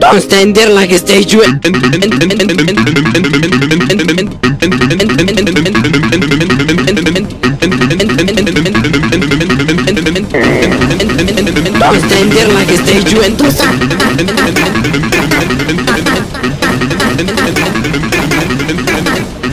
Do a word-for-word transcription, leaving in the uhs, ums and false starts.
Don't stand there like a statue. Don't stand there like a statue and do something.